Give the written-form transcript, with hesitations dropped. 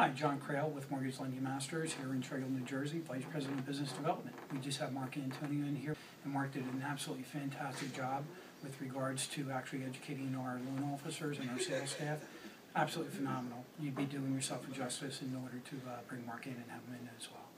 Hi, John Crail with Mortgage Lending Masters here in Trail, New Jersey, Vice President of Business Development. We just have Mark Antonio in here, and Mark did an absolutely fantastic job with regards to actually educating our loan officers and our sales staff. Absolutely phenomenal. You'd be doing yourself a justice in order to bring Mark in and have him in as well.